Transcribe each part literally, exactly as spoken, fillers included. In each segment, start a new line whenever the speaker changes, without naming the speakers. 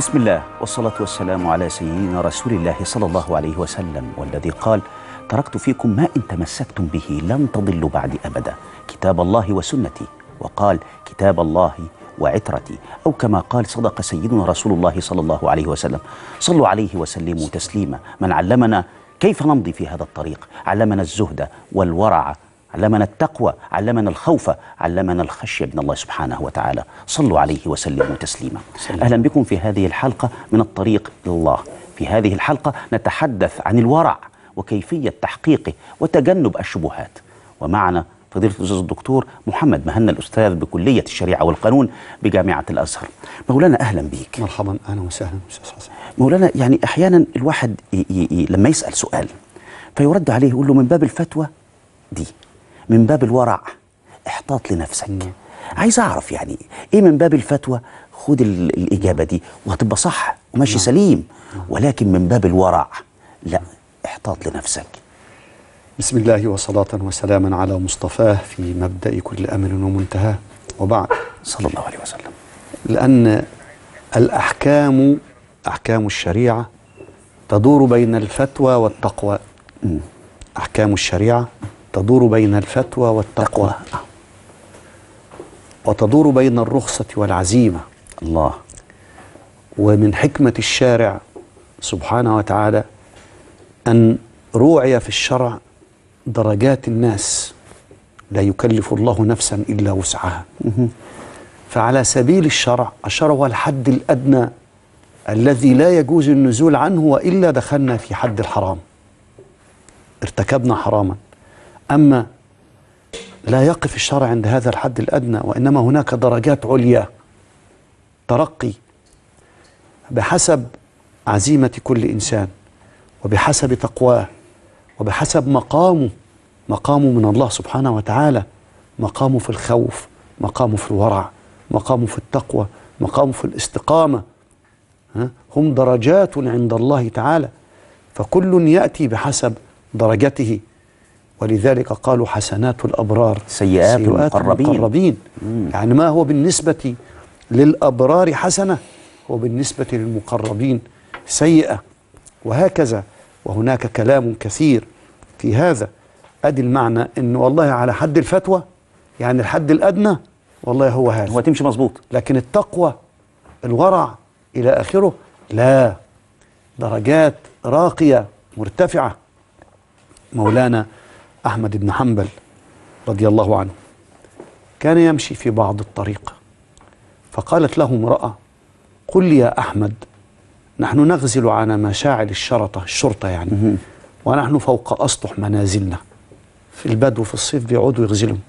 بسم الله والصلاة والسلام على سيدنا رسول الله صلى الله عليه وسلم، والذي قال: تركت فيكم ما إن تمسكتم به لن تضلوا بعد أبدا، كتاب الله وسنتي. وقال: كتاب الله وعترتي، أو كما قال: صدق سيدنا رسول الله صلى الله عليه وسلم. صلوا عليه وسلموا تسليما. من علمنا كيف نمضي في هذا الطريق، علمنا الزهد والورع، علمنا التقوى، علمنا الخوف، علمنا الخشية من الله سبحانه وتعالى. صلوا عليه وسلموا تسليما. أهلا بكم في هذه الحلقة من الطريق إلى الله. في هذه الحلقة نتحدث عن الورع وكيفية تحقيقه وتجنب الشبهات. ومعنا فضيلة الأستاذ الدكتور محمد مهنا، الأستاذ بكلية الشريعة والقانون بجامعة الأزهر. مولانا أهلا بيك.
مرحبا، أهلا وسهلا أستاذ حسن.
مولانا، يعني أحيانا الواحد ي ي لما يسأل سؤال فيرد عليه يقول له من باب الفتوى دي، من باب الورع احتاط لنفسك. مم. عايز أعرف يعني إيه من باب الفتوى، خد الإجابة دي وهتبقى صح وماشي مم. سليم، ولكن من باب الورع لا، احتاط لنفسك.
بسم الله وصلاة وسلاما على مصطفاه في مبدأ كل أمر ومنتهاه، وبعد.
صلى الله عليه وسلم.
لأن الأحكام، أحكام الشريعة تدور بين الفتوى والتقوى. م. أحكام الشريعة تدور بين الفتوى والتقوى، وتدور بين الرخصة والعزيمة.
الله.
ومن حكمة الشارع سبحانه وتعالى أن روعي في الشرع درجات الناس، لا يكلف الله نفسا إلا وسعها. فعلى سبيل الشرع الشرع هو الحد الأدنى الذي لا يجوز النزول عنه، وإلا دخلنا في حد الحرام، ارتكبنا حراما. أما لا يقف الشرع عند هذا الحد الأدنى، وإنما هناك درجات عليا، ترقي بحسب عزيمة كل إنسان، وبحسب تقواه، وبحسب مقامه مقامه من الله سبحانه وتعالى، مقامه في الخوف، مقامه في الورع، مقامه في التقوى، مقامه في الاستقامة. هم درجات عند الله تعالى، فكل يأتي بحسب درجته. ولذلك قالوا: حسنات الأبرار
سيئات, سيئات المقربين,
المقربين. يعني ما هو بالنسبة للأبرار حسنة هو بالنسبة للمقربين سيئة، وهكذا. وهناك كلام كثير في هذا. أدي المعنى إن والله على حد الفتوى، يعني الحد الأدنى والله هو هذا،
هو تمشي مظبوط.
لكن التقوى، الورع إلى آخره لا، درجات راقية مرتفعة. مولانا أحمد بن حنبل رضي الله عنه كان يمشي في بعض الطريق، فقالت له امرأة: قل لي يا أحمد، نحن نغزل على مشاعل الشرطة الشرطة يعني، ونحن فوق أسطح منازلنا في البدو في الصيف بيقعدوا يغزلهم،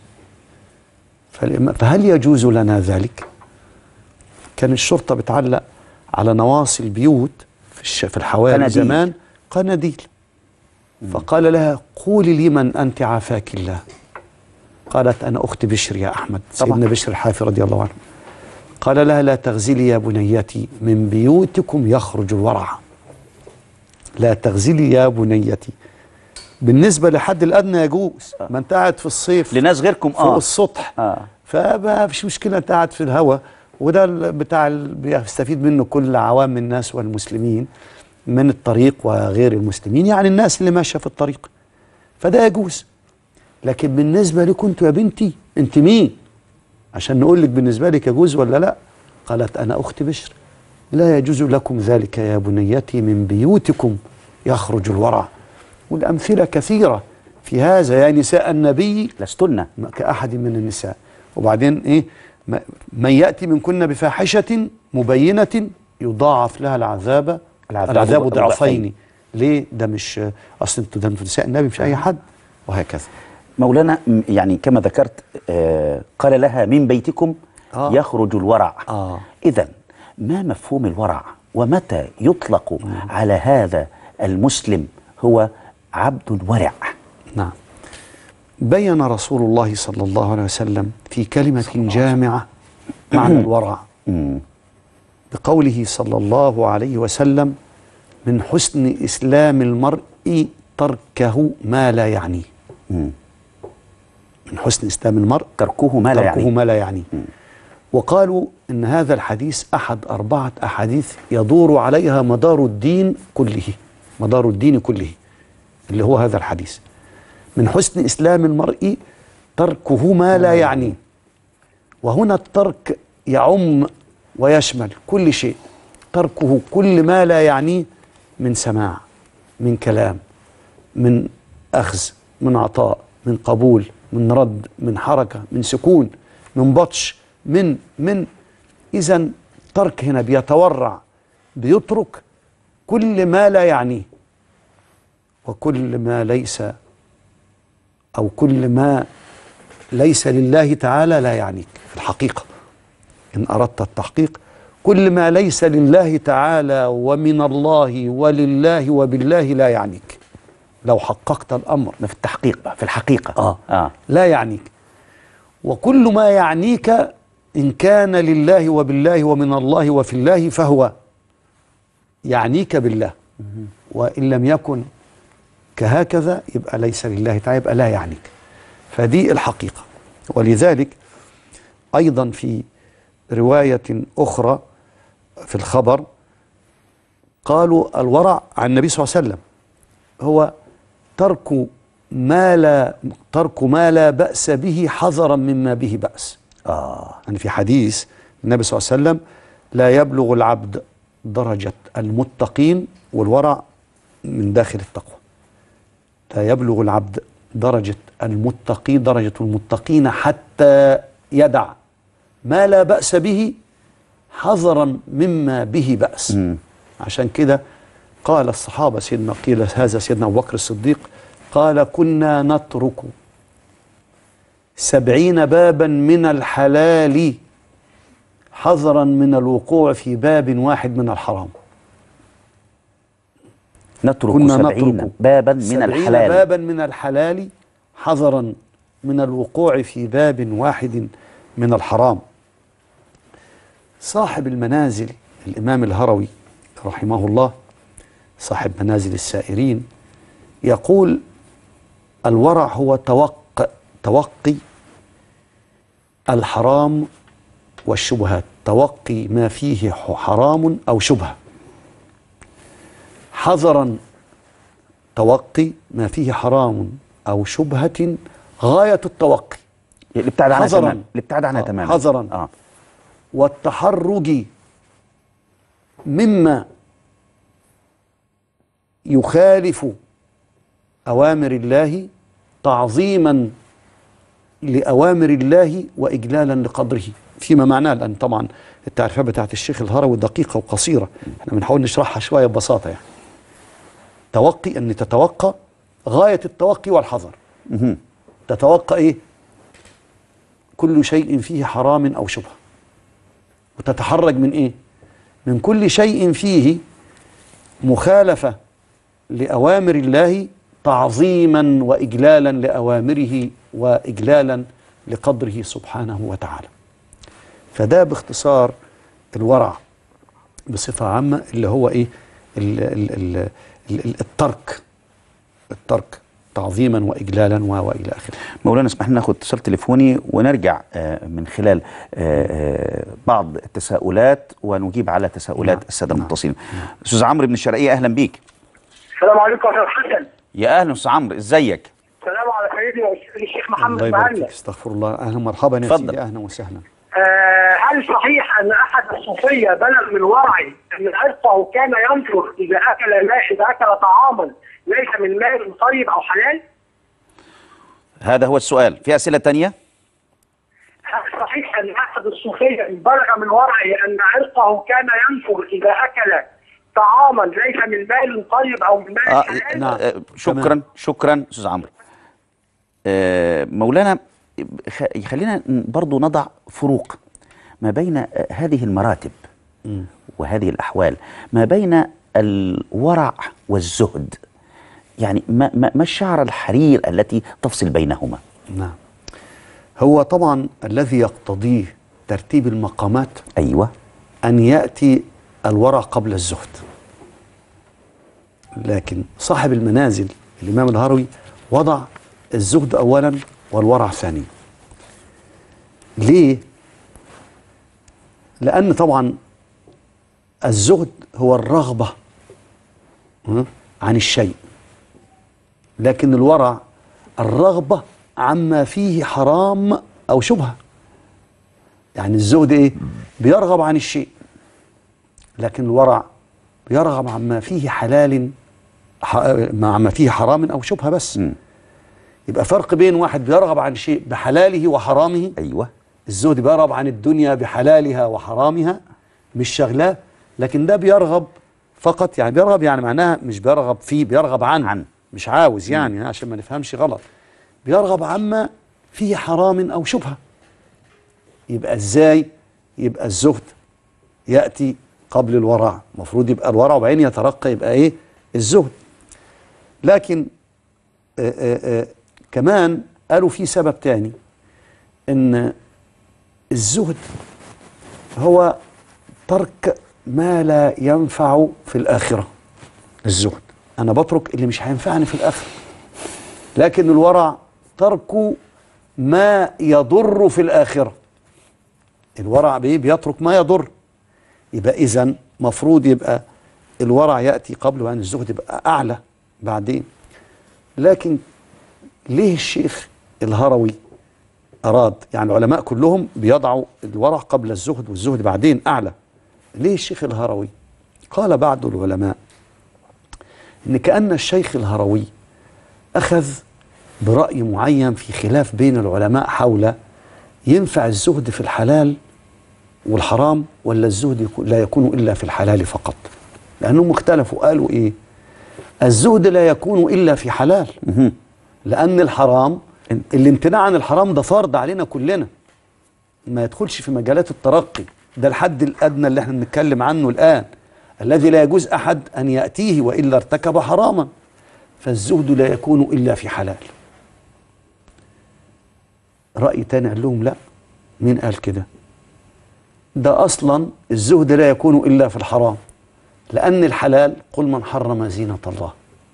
فهل يجوز لنا ذلك؟ كان الشرطة بتعلق على نواصي البيوت في الحواري زمان قناديل. فقال لها: قولي لي من أنت عافاك الله. قالت: أنا أخت بشر يا أحمد، سيدنا بشر الحافي رضي الله عنه. قال لها: لا تغزلي يا بنيتي، من بيوتكم يخرج الورع. لا تغزلي يا بنيتي. بالنسبة لحد الأدنى يجوز، ما أنت قاعد في الصيف
لناس غيركم
فوق
آه.
السطح،
آه.
فما فيش مشكلة، أنت قاعد في الهواء، وده بتاع بيستفيد منه كل عوام الناس والمسلمين من الطريق وغير المسلمين، يعني الناس اللي ماشية في الطريق، فده يجوز. لكن بالنسبة لكم انتوا يا بنتي، انت مين عشان نقول لك بالنسبة لك يجوز ولا لا؟ قالت: أنا أخت بشر، لا يجوز لكم ذلك يا بنيتي، من بيوتكم يخرج الورع. والأمثلة كثيرة في هذا، يا نساء النبي لستن كأحد من النساء. وبعدين إيه؟ من يأتي منكن بفاحشة مبينة يضاعف لها العذاب العذاب, العذاب ضعفين. ليه؟ ده مش أصل انتوا، ده انتوا نساء النبي مش أي حد، وهكذا.
مولانا، يعني كما ذكرت آه قال لها: من بيتكم آه. يخرج الورع.
آه.
إذن ما مفهوم الورع، ومتى يطلق مم. على هذا المسلم هو عبد ورع؟
نعم. بين رسول الله صلى الله عليه وسلم في كلمة جامعة معنى الورع بقوله صلى الله عليه وسلم: من حسن إسلام المرء تركه ما لا يعنيه. من حسن إسلام المرء
تركه ما لا
تركه
يعنيه.
ما لا يعنيه. وقالوا إن هذا الحديث أحد أربعة أحاديث يدور عليها مدار الدين كله، مدار الدين كله اللي هو هذا الحديث: من حسن إسلام المرء تركه ما لا يعنيه. وهنا الترك يعم ويشمل كل شيء، تركه كل ما لا يعنيه من سماع، من كلام، من أخذ، من عطاء، من قبول، من رد، من حركة، من سكون، من بطش، من من إذن ترك هنا بيتورع، بيترك كل ما لا يعنيه، وكل ما ليس أو كل ما ليس لله تعالى لا يعنيك في الحقيقة. إن أردت التحقيق، كل ما ليس لله تعالى ومن الله ولله وبالله لا يعنيك لو حققت الأمر.
في التحقيق بقى، في الحقيقة
آه.
آه.
لا يعنيك. وكل ما يعنيك إن كان لله وبالله ومن الله وفي الله فهو يعنيك بالله، وإن لم يكن كهكذا يبقى ليس لله تعالى، يبقى لا يعنيك. فدي الحقيقة. ولذلك أيضا في رواية أخرى في الخبر قالوا الورع عن النبي صلى الله عليه وسلم هو ترك ما لا ترك ما لا بأس به حذرا مما به بأس.
آه.
يعني في حديث النبي صلى الله عليه وسلم: لا يبلغ العبد درجة المتقين، والورع من داخل التقوى. لا يبلغ العبد درجة المتقي درجة المتقين حتى يدع ما لا بأس به حذرا مما به بأس. م. عشان كده قال الصحابة، سيدنا قيل هذا سيدنا أبو بكر الصديق، قال: كنا نترك سبعين بابا من الحلال حذرا من الوقوع في باب واحد من الحرام.
نترك كنا سبعين نترك بابا من
سبعين
الحلال
بابا من الحلال حذرا من الوقوع في باب واحد من الحرام. صاحب المنازل الإمام الهروي رحمه الله، صاحب منازل السائرين، يقول: الورع هو توق توقي الحرام والشبهات، توقي ما فيه حرام أو شبهة، حذرا توقي ما فيه حرام أو شبهة غاية التوقي،
الابتعاد عنها تماما، الابتعاد عنها تماما،
حذرا
آه.
والتحرج مما يخالف أوامر الله تعظيما لأوامر الله وإجلالا لقدره، فيما معناه، لأن طبعا التعريفات بتاعت الشيخ الهروي دقيقة وقصيرة، احنا بنحاول نشرحها شوية ببساطة. يعني توقي أن تتوقع غاية التوقي والحذر. تتوقع إيه؟ كل شيء فيه حرام أو شبهة، وتتحرج من إيه؟ من كل شيء فيه مخالفة لأوامر الله تعظيما وإجلالا لأوامره وإجلالا لقدره سبحانه وتعالى. فده باختصار الورع بصفة عامة، اللي هو إيه؟ ال ال ال ال الترك الترك تعظيما وإجلالا وإلى آخره.
مولانا اسمح لنا ناخد اتصال تليفوني ونرجع من خلال بعض التساؤلات ونجيب على تساؤلات نعم. السادة المتصلين. نعم. أستاذ عمرو بن الشرقية، أهلا بيك.
السلام عليكم يا أستاذ حسن.
يا أهلا أستاذ عمرو، إزيك؟
السلام على سيدنا الشيخ محمد.
الله يبارك فيك. استغفر الله. أهلا مرحبا يا سيدي، أهلا وسهلا.
آه هل صحيح أن أحد الصوفية بلغ من ورعه أن عرقه كان ينفر إذا أكل ماء إذا أكل طعاما ليس من ماء طيب أو حلال؟
هذا هو السؤال، في أسئلة تانية؟
هل صحيح أن أحد الصوفية بلغ من ورعه أن عرقه كان ينفر إذا أكل طعاما ليس من ماء طيب أو من ماء
آه
حلال؟
نعم. آه شكرا تمام. شكرا أستاذ عمرو. آه مولانا خلينا برضو نضع فروق ما بين هذه المراتب م. وهذه الأحوال، ما بين الورع والزهد، يعني ما, ما, ما الشعر الحرير التي تفصل بينهما؟
نعم، هو طبعا الذي يقتضيه ترتيب المقامات
أيوة
أن يأتي الورع قبل الزهد، لكن صاحب المنازل الإمام الهروي وضع الزهد أولا والورع ثانيا. ليه؟ لأن طبعا الزهد هو الرغبة عن الشيء، لكن الورع الرغبة عما فيه حرام أو شبهة. يعني الزهد إيه؟ بيرغب عن الشيء، لكن الورع بيرغب عما فيه حلال عما فيه حرام أو شبهة بس. م. يبقى فرق بين واحد بيرغب عن شيء بحلاله وحرامه.
أيوة.
الزهد بيرغب عن الدنيا بحلالها وحرامها، مش شغلاه، لكن ده بيرغب فقط. يعني بيرغب يعني معناها مش بيرغب فيه، بيرغب عن, عن. مش عاوز يعني، م. عشان ما نفهمش غلط. بيرغب عما فيه حرام أو شبهة. يبقى ازاي يبقى الزهد يأتي قبل الورع؟ المفروض يبقى الورع وبعدين يترقى يبقى ايه؟ الزهد. لكن آآ آآ كمان قالوا في سبب تاني، ان الزهد هو ترك ما لا ينفع في الآخرة. الزهد انا بترك اللي مش هينفعني في الآخرة، لكن الورع ترك ما يضر في الآخرة. الورع بيه بيترك ما يضر. يبقى إذن مفروض يبقى الورع يأتي قبل وأن الزهد يبقى أعلى بعدين. لكن ليه الشيخ الهروي أراد، يعني العلماء كلهم بيضعوا الورع قبل الزهد والزهد بعدين أعلى، ليه الشيخ الهروي؟ قال بعض العلماء إن كأن الشيخ الهروي أخذ برأي معين في خلاف بين العلماء حول ينفع الزهد في الحلال والحرام ولا الزهد لا يكون إلا في الحلال فقط. لأنهم اختلفوا، قالوا إيه؟ الزهد لا يكون إلا في حلال، لأن الحرام الامتناع عن الحرام ده فرض علينا كلنا، ما يدخلش في مجالات الترقي، ده الحد الأدنى اللي احنا بنتكلم عنه الآن، الذي لا يجوز أحد أن يأتيه وإلا ارتكب حراما. فالزهد لا يكون إلا في حلال. رأي تاني قال لهم لا، مين قال كده؟ ده أصلا الزهد لا يكون إلا في الحرام، لأن الحلال قل من حرم زينة الله.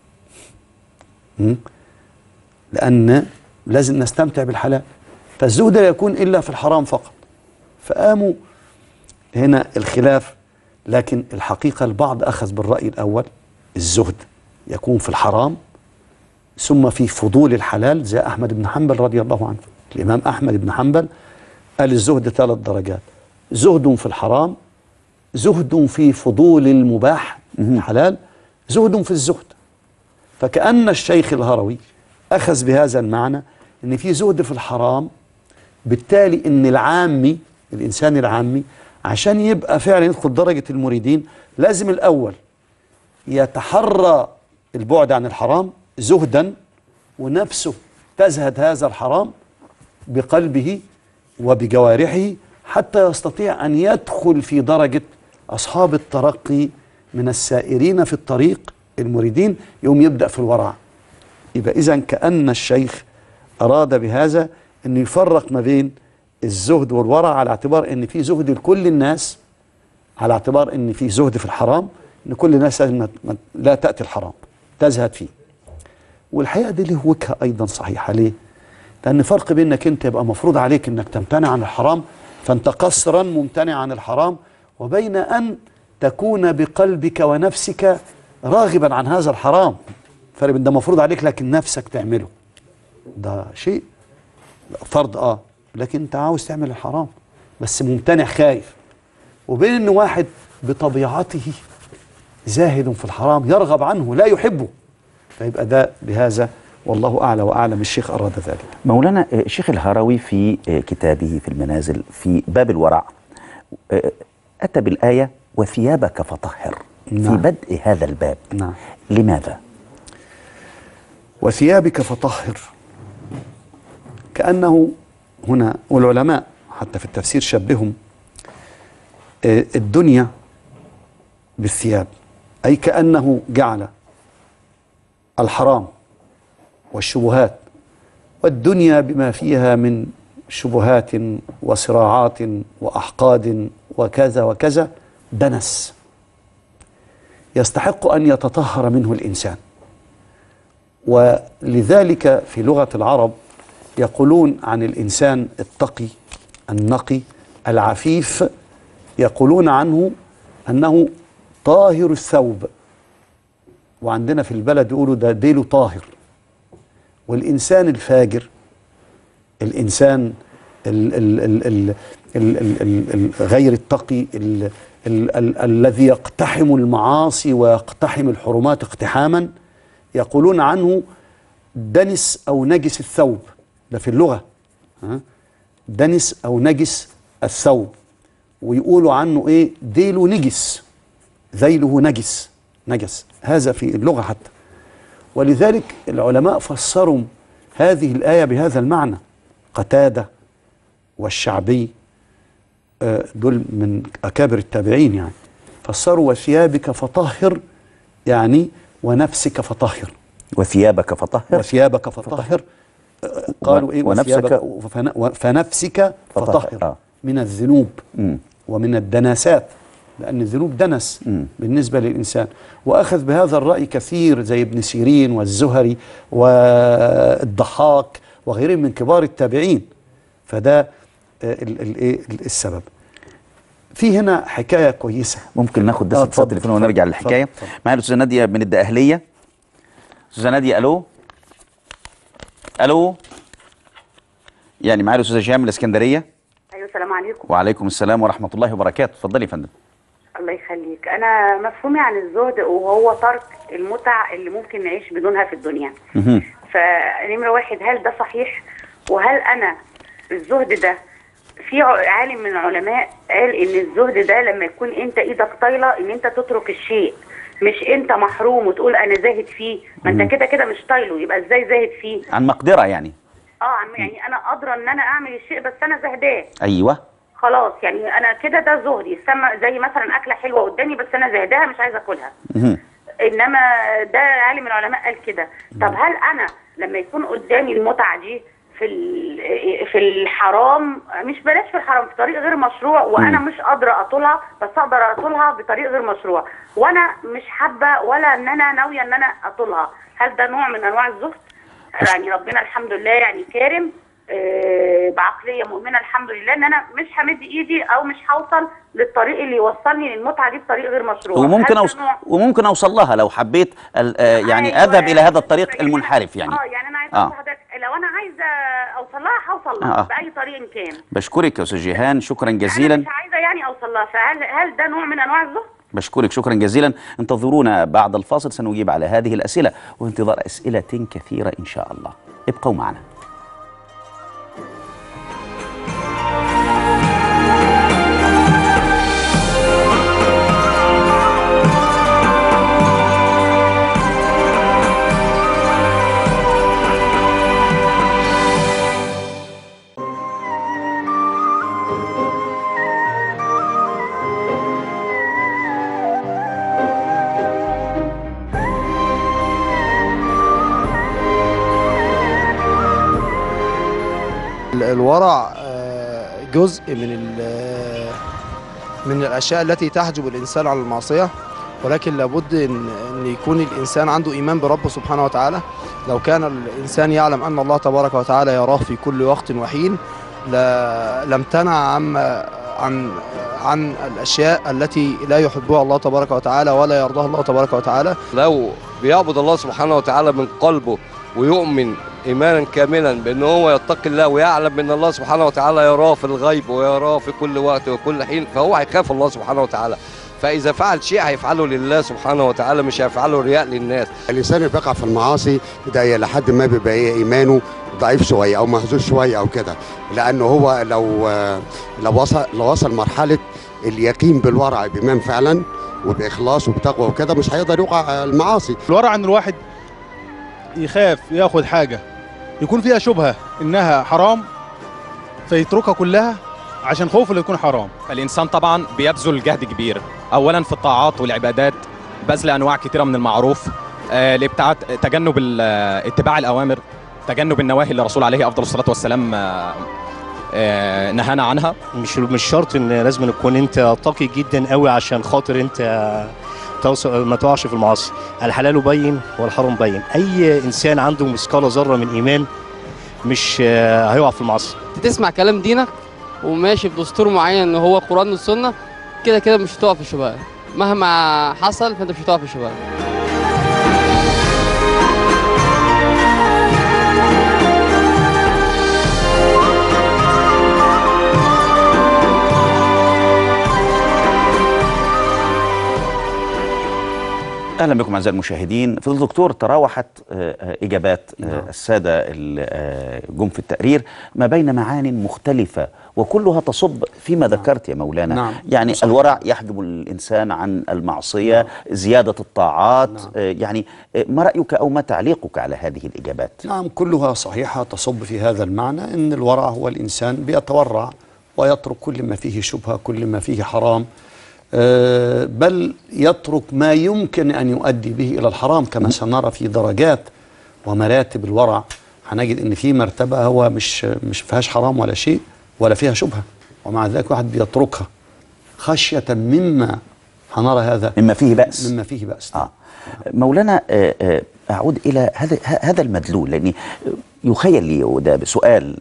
م? لأن لازم نستمتع بالحلال، فالزهد لا يكون إلا في الحرام فقط. فقاموا هنا الخلاف، لكن الحقيقة البعض أخذ بالرأي الأول، الزهد يكون في الحرام ثم في فضول الحلال، زي أحمد بن حنبل رضي الله عنه. الإمام أحمد بن حنبل قال الزهد ثلاث درجات: زهد في الحرام، زهد في فضول المباح الحلال، زهد في الزهد. فكأن الشيخ الهروي أخذ بهذا المعنى إن في زهد في الحرام، بالتالي إن العامي، الإنسان العامي، عشان يبقى فعلا يدخل درجة المريدين لازم الأول يتحرى البعد عن الحرام زهدا، ونفسه تزهد هذا الحرام بقلبه وبجوارحه، حتى يستطيع أن يدخل في درجة أصحاب الترقي من السائرين في الطريق المريدين، يوم يبدأ في الورع. يبقى إذن كأن الشيخ أراد بهذا أن يفرق ما بين الزهد والورع، على اعتبار أن في زهد لكل الناس، على اعتبار أن في زهد في الحرام، أن كل الناس لا تأتي الحرام تزهد فيه. والحقيقة دي له وجهة أيضا صحيحة. ليه؟ لأن فرق بينك أنت يبقى مفروض عليك أنك تمتنع عن الحرام، فأنت قصرا ممتنع عن الحرام، وبين أن تكون بقلبك ونفسك راغبا عن هذا الحرام. فرق بين ده مفروض عليك لكن نفسك تعمله، ده شيء فرض اه لكن انت عاوز تعمل الحرام بس ممتنع خايف. وبين ان واحد بطبيعته زاهد في الحرام يرغب عنه لا يحبه، فيبقى ده بهذا والله أعلى وأعلم. الشيخ أراد ذلك.
مولانا الشيخ الهروي في كتابه في المنازل في باب الورع أتى بالآية وثيابك فطهر. نعم. في بدء هذا الباب.
نعم.
لماذا؟
وثيابك فطهر كأنه هنا، والعلماء حتى في التفسير شبههم الدنيا بالثياب، أي كأنه جعل الحرام والشبهات والدنيا بما فيها من شبهات وصراعات وأحقاد وكذا وكذا دنس يستحق أن يتطهر منه الإنسان. ولذلك في لغة العرب يقولون عن الإنسان التقي النقي العفيف يقولون عنه أنه طاهر الثوب، وعندنا في البلد يقولوا ده ديله طاهر. والإنسان الفاجر، الإنسان ال ال ال ال ال ال ال ال غير التقي ال ال ال الذي يقتحم المعاصي ويقتحم الحرمات اقتحاما، يقولون عنه دنس أو نجس الثوب. ده في اللغة، ها؟ دنس أو نجس الثوب. ويقولوا عنه إيه؟ ديله نجس، ذيله نجس، نجس، هذا في اللغة حتى. ولذلك العلماء فسروا هذه الآية بهذا المعنى. قتادة والشعبي دول من أكابر التابعين، يعني فسروا وثيابك فطهر، يعني ونفسك فطهر.
وثيابك فطهر،
وثيابك فطهر. قالوا إيه؟
ونفسك
فنفسك فطهر آه. من الذنوب م. ومن الدناسات، لأن الذنوب دنس م. بالنسبة للإنسان. وأخذ بهذا الرأي كثير زي ابن سيرين والزهري والضحاك وغيرهم من كبار التابعين. فده السبب. في هنا حكاية كويسة،
ممكن ناخد بس اتصال تليفون ونرجع للحكاية. معايا الأستاذة نادية من الدقهلية. أستاذة نادية، ألو ألو يعني معايا الأستاذة جيهان من الإسكندرية.
أيوة، السلام عليكم.
وعليكم السلام ورحمة الله وبركاته. اتفضلي يا فندم.
الله يخليك. أنا مفهومي عن الزهد وهو ترك المتع اللي ممكن نعيش بدونها في الدنيا. فنمرة واحد، هل ده صحيح؟ وهل أنا الزهد ده، في عالم من العلماء قال ان الزهد ده لما يكون انت ايدك طايله ان انت تترك الشيء، مش انت محروم وتقول انا زاهد فيه، ما انت كده كده مش طايله، يبقى ازاي زاهد فيه؟
عن مقدره يعني.
اه عن يعني انا قادره ان انا اعمل الشيء بس انا زهداه.
ايوه
خلاص، يعني انا كده ده زهد، يسمى زي مثلا اكله حلوه قدامي بس انا زهداها مش عايزه اكلها. انما ده عالم العلماء قال كده. طب هل انا لما يكون قدامي المتعه دي في في الحرام، مش بلاش في الحرام، في طريق غير مشروع، وانا مش قادره اطولها بس اقدر اطولها بطريق غير مشروع، وانا مش حابه ولا ان انا ناويه ان انا اطولها، هل ده نوع من انواع الزهد؟ يعني ربنا الحمد لله يعني كارم آه بعقليه مؤمنه الحمد لله ان انا مش همد ايدي او مش هوصل للطريق اللي يوصلني للمتعه دي بطريق غير مشروع.
وممكن اوصل وممكن اوصل لها لو حبيت آه يعني أيوة اذهب الى هذا الطريق المنحرف يعني.
اه يعني انا عايزه اقول لحضرتك لو انا عايزه اوصل لها هوصل لها آه. باي طريق كان.
بشكرك يا استاذ جيهان، شكرا جزيلا.
انا مش عايزه يعني اوصل لها، فهل هل ده نوع من انواع الزهد؟
بشكرك شكرا جزيلا. انتظرونا بعد الفاصل، سنجيب على هذه الاسئله وانتظار اسئله كثيره ان شاء الله. ابقوا معنا.
الورع جزء من من الاشياء التي تحجب الانسان عن المعصيه، ولكن لابد ان يكون الانسان عنده ايمان بربه سبحانه وتعالى. لو كان الانسان يعلم ان الله تبارك وتعالى يراه في كل وقت وحين لامتنع عن عن عن الاشياء التي لا يحبها الله تبارك وتعالى ولا يرضاها الله تبارك وتعالى.
لو بيعبد الله سبحانه وتعالى من قلبه ويؤمن إيمانا كاملا بأن هو يتقي الله ويعلم أن الله سبحانه وتعالى يراه في الغيب ويراه في كل وقت وكل حين، فهو هيخاف الله سبحانه وتعالى. فإذا فعل شيء هيفعله لله سبحانه وتعالى، مش هيفعله رياء للناس.
الإنسان اللي بيقع في المعاصي ده لحد ما بيبقى إيمانه ضعيف شوية أو مهزوز شوية أو كده، لأنه هو لو لو وصل لو وصل مرحلة اليقين بالورع بإيمان فعلا وبإخلاص وبتقوى وكده مش هيقدر يوقع المعاصي.
الورع إن الواحد يخاف ياخد حاجة يكون فيها شبهة إنها حرام فيتركها كلها عشان خوف اللي يكون حرام.
الإنسان طبعا بيبذل جهد كبير، أولا في الطاعات والعبادات، بذل أنواع كثيرة من المعروف، آه الابتعاد، تجنب اتباع الأوامر، تجنب النواهي اللي الرسول عليه أفضل الصلاة والسلام آه آه نهانا عنها.
مش مش شرط إن لازم تكون أنت تقي جدا قوي عشان خاطر أنت توصل ما تقعش في المعاصي. الحلال بين والحرام بين. اي انسان عنده مثقال ذره من ايمان مش هيقع في المعاصي.
تسمع كلام دينك وماشي بدستور معين ان هو القران والسنه، كده كده مش هتقع في الشبهات، مهما حصل فانت مش هتقع في الشبهات.
اهلا بكم اعزائي المشاهدين. فضيلة الدكتور، تراوحت اجابات الساده جم في التقرير ما بين معان مختلفه وكلها تصب فيما ذكرت يا مولانا.
نعم.
يعني
صح.
الورع يحجب الانسان عن المعصيه. نعم. زياده الطاعات. نعم. يعني ما رايك او ما تعليقك على هذه الاجابات؟
نعم، كلها صحيحه تصب في هذا المعنى، ان الورع هو الانسان بيتورع ويترك كل ما فيه شبهه، كل ما فيه حرام، بل يترك ما يمكن أن يؤدي به إلى الحرام، كما سنرى في درجات ومراتب الورع. هنجد أن في مرتبة هو مش مش فيهاش حرام ولا شيء ولا فيها شبهة، ومع ذلك واحد بيتركها خشية مما هنرى هذا
مما فيه بأس
مما فيه بأس.
آه. مولانا أعود إلى هذا هذا المدلول، لأني يخيل لي وده بسؤال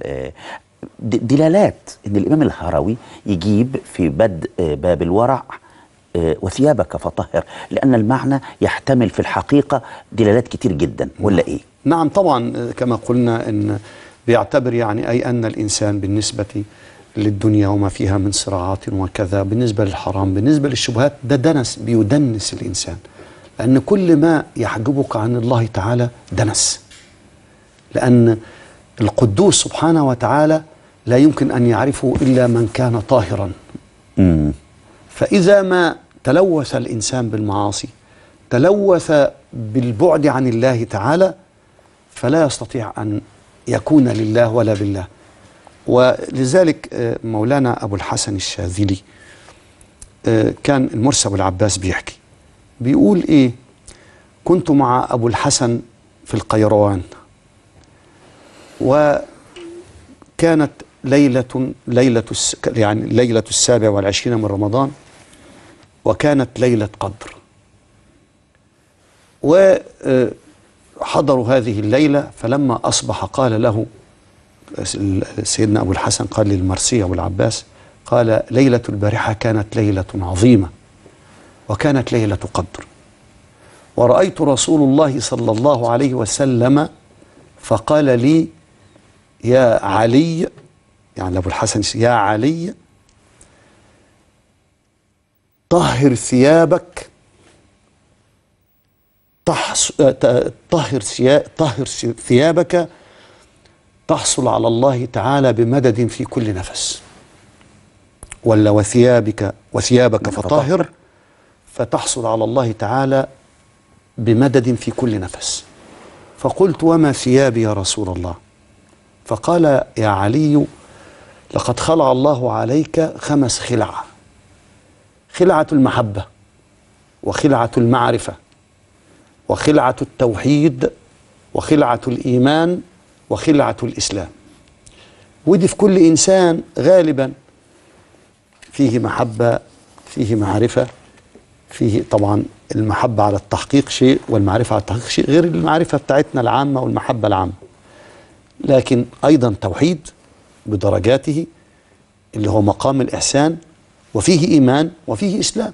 دلالات ان الامام الهروي يجيب في بدء باب الورع وثيابك فطهر، لان المعنى يحتمل في الحقيقه دلالات كتير جدا، ولا ايه؟
نعم طبعا، كما قلنا ان بيعتبر يعني اي ان الانسان بالنسبه للدنيا وما فيها من صراعات وكذا، بالنسبه للحرام، بالنسبه للشبهات، ده دنس بيدنس الانسان، لان كل ما يحجبك عن الله تعالى دنس، لان القدوس سبحانه وتعالى لا يمكن أن يعرفه إلا من كان طاهرا.
مم.
فإذا ما تلوث الإنسان بالمعاصي، تلوث بالبعد عن الله تعالى، فلا يستطيع أن يكون لله ولا بالله. ولذلك مولانا أبو الحسن الشاذلي كان المرسي أبو العباس بيحكي، بيقول إيه: كنت مع أبو الحسن في القيروان، وكانت ليلة ليلة يعني ليلة السابع والعشرين من رمضان، وكانت ليلة قدر، وحضروا هذه الليلة. فلما أصبح قال له سيدنا أبو الحسن، قال للمرسي أبو العباس، قال: ليلة البارحة كانت ليلة عظيمة وكانت ليلة قدر، ورأيت رسول الله صلى الله عليه وسلم فقال لي: يا علي، يعني أبو الحسن، يا علي طهر ثيابك، طهر طهر ثيابك تحصل على الله تعالى بمدد في كل نفس، ولا وثيابك وثيابك فطهر فتحصل على الله تعالى بمدد في كل نفس. فقلت: وما ثيابي يا رسول الله؟ فقال: يا علي، لقد خلع الله عليك خمس خلع: خلعة المحبة، وخلعة المعرفة، وخلعة التوحيد، وخلعة الإيمان، وخلعة الإسلام. ودي في كل إنسان غالبا فيه محبة، فيه معرفة، فيه طبعا المحبة على التحقيق شيء والمعرفة على التحقيق شيء، غير المعرفة بتاعتنا العامة والمحبة العامة، لكن أيضا توحيد بدرجاته اللي هو مقام الإحسان، وفيه إيمان، وفيه إسلام.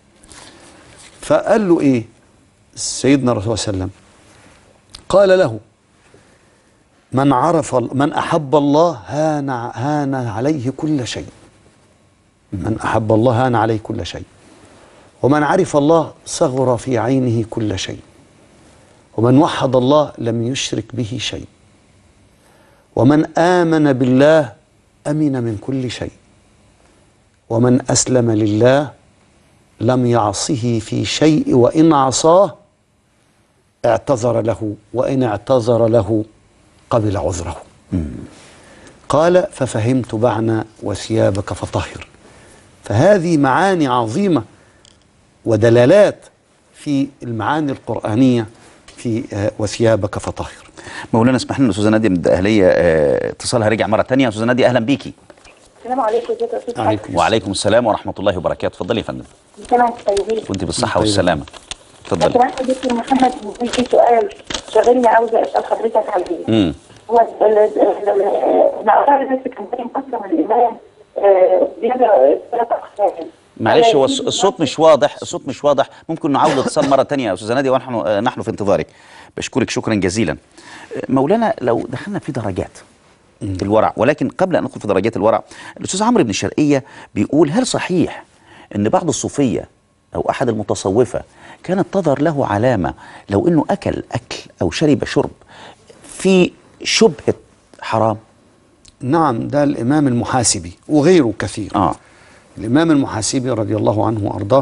فقال له إيه سيدنا الرسول صلى الله عليه وسلم؟ قال له: من عرف من أحب الله هان هان عليه كل شيء. من أحب الله هان عليه كل شيء، ومن عرف الله صغر في عينه كل شيء، ومن وحد الله لم يشرك به شيء، ومن آمن بالله أمن من كل شيء، ومن أسلم لله لم يعصه في شيء، وإن عصاه اعتذر له، وإن اعتذر له قبل عذره. مم. قال: ففهمت معنى وثيابك فطهر. فهذه معاني عظيمة ودلالات في المعاني القرآنية في وثيابك فطهر.
مولانا اسمح لنا استاذه ناديه من الدقهليه اتصالها رجع مره ثانيه. استاذه ناديه اهلا بيكي.
السلام عليكم. ازيك يا استاذ؟
عليكم وعليكم السلام ورحمه الله وبركاته. اتفضلي يا فندم.
سلام طيبين.
وانت بالصحه والسلامه. اتفضلي.
كمان دكتور محمد في سؤال شاغلني عاوزه اسال حضرتك عليه.
امم
هو الاعراض الناس كان باين اصلا من الايمان زياده ثلاث اقسام.
معلش هو الصوت مش واضح، الصوت مش واضح، ممكن نعود الاتصال مره ثانيه يا استاذه ناديه ونحن نحن في انتظارك. بشكرك شكرا جزيلا. مولانا لو دخلنا في درجات الورع، ولكن قبل ان ندخل في درجات الورع، الاستاذ عمرو بن الشرقيه بيقول هل صحيح ان بعض الصوفيه او احد المتصوفه كانت تظهر له علامه لو انه اكل اكل او شرب شرب في شبهه حرام؟
نعم، ده الامام المحاسبي وغيره كثير.
آه.
الامام المحاسبي رضي الله عنه وارضاه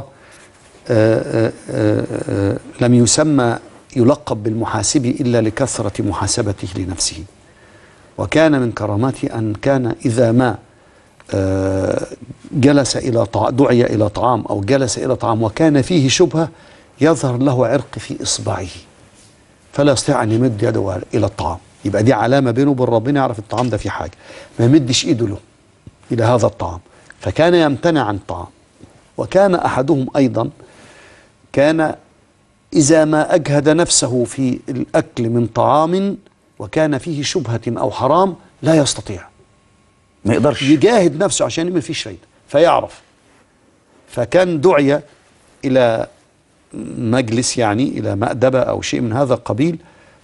آه آه آه لم يسمى يلقب بالمحاسبي الا لكثره محاسبته لنفسه، وكان من كرامته ان كان اذا ما آه جلس الى طعام، دعي الى طعام او جلس الى طعام وكان فيه شبهه، يظهر له عرق في اصبعه فلا يستطيع ان يمد يده الى الطعام، يبقى دي علامه بينه وبين ربنا، يعرف الطعام ده فيه حاجه، ما يمدش ايده له الى هذا الطعام، فكان يمتنع عن الطعام. وكان احدهم ايضا كان اذا ما اجهد نفسه في الاكل من طعام وكان فيه شبهه او حرام لا يستطيع،
ما يقدرش
يجاهد نفسه عشان ما فيش فايده فيعرف. فكان دعي الى مجلس، يعني الى مأدبه او شيء من هذا القبيل،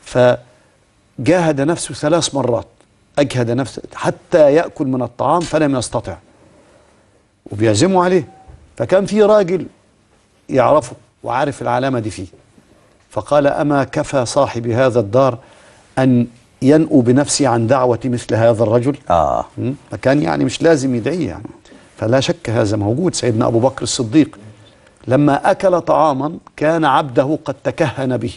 فجاهد نفسه ثلاث مرات، اجهد نفسه حتى ياكل من الطعام فلم يستطع، وبيعزموا عليه. فكان في راجل يعرفه وعارف العلامه دي فيه، فقال اما كفى صاحب هذا الدار ان ينأو بنفسي عن دعوة مثل هذا الرجل؟
آه.
فكان يعني مش لازم يدعيه يعني. فلا شك هذا موجود. سيدنا أبو بكر الصديق لما أكل طعاما كان عبده قد تكهن به،